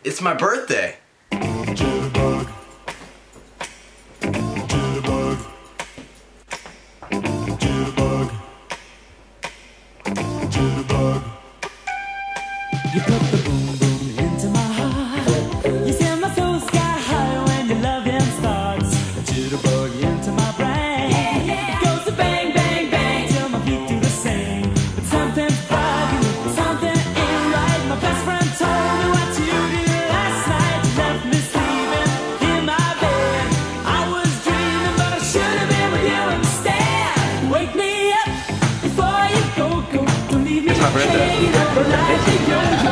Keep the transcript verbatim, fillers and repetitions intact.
It's my birthday. Jitterbug. Jitterbug. Jitterbug. Jitterbug. You put the boom boom into my heart. You send my soul sky high when your loving starts. A jitterbug into my brain. Yeah, yeah. It goes to bang, bang, bang till my feet do the same. But something's bugging, something ain't right. My best friend told me what you did last night. You left me sleeping in my bed. I was dreaming, but I should have been with you instead. Wake me up before you go, go. Don't leave me It's my birthday. hanging up like a yo-yo.